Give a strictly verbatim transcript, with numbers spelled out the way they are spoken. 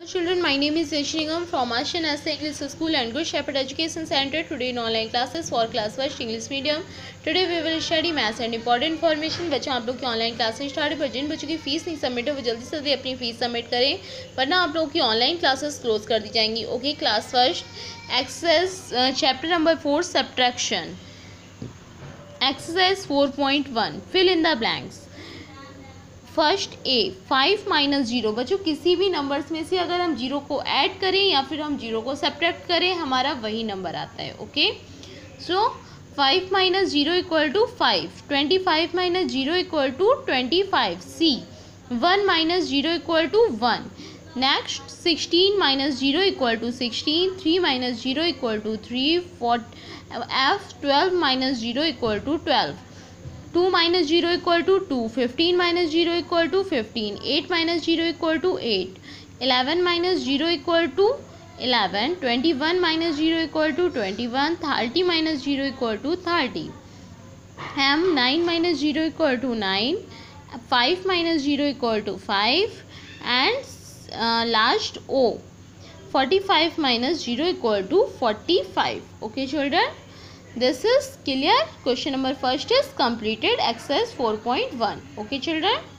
Children, my name is Yashinigam from Ashan S English School and Good Shepherd Education Center. Today in online classes for class first English medium. Today we will study maths and important information. बच्चों आप लोग की online classes start है, पर जिन बच्चों की fees नहीं submit है वो जल्दी से जल्दी अपनी फीस सबमिट करें, वरना आप लोगों की ऑनलाइन क्लासेस क्लोज कर दी जाएंगी. Okay, class first exercise chapter number four subtraction. Exercise four point one fill in the blanks. First a five minus zero. बच्चों किसी भी नंबर्स में से अगर हम जीरो को ऐड करें या फिर हम जीरो को सब्ट्रैक्ट करें हमारा वही नंबर आता है. Okay, so five minus zero equal to five. Twenty five minus zero equal to twenty five. C one minus zero equal to one. Next sixteen minus zero equal to sixteen. Three minus zero equal to three. Four F twelve minus zero equal to twelve. Two minus zero equal to two. Fifteen minus zero equal to fifteen. Eight minus zero equal to eight. Eleven minus zero equal to eleven. Twenty one minus zero equal to twenty one. Thirty minus zero equal to thirty. M nine minus zero equal to nine. Five minus zero equal to five. And last O forty five minus zero equal to forty five. Okay children, this is clear. Question number first is completed. Exercise four point one. Okay children.